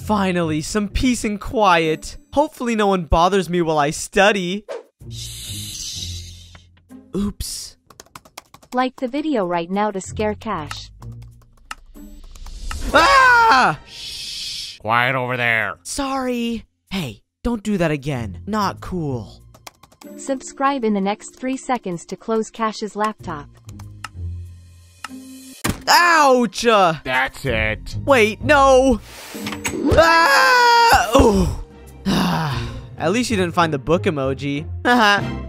Finally, some peace and quiet. Hopefully no one bothers me while I study. Shh. Oops. Like the video right now to scare Cash. Ah! Shh. Quiet over there. Sorry. Hey, don't do that again. Not cool. Subscribe in the next 3 seconds to close Cash's laptop. Ouch! That's it. Wait, no! Ah! Oh! At least you didn't find the book emoji. Haha.